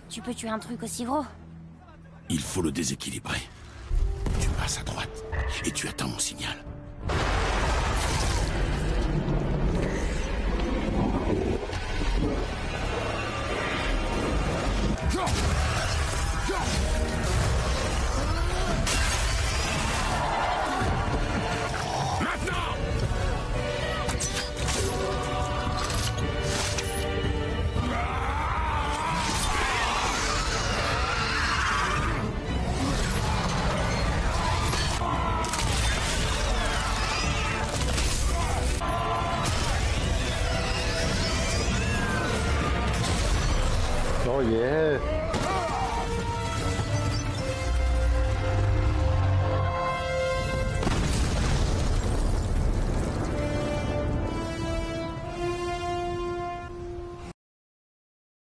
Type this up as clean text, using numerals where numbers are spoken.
Tu peux tuer un truc aussi gros? Il faut le déséquilibrer. Tu passes à droite et tu attends mon signal. Maintenant! Oh yeah!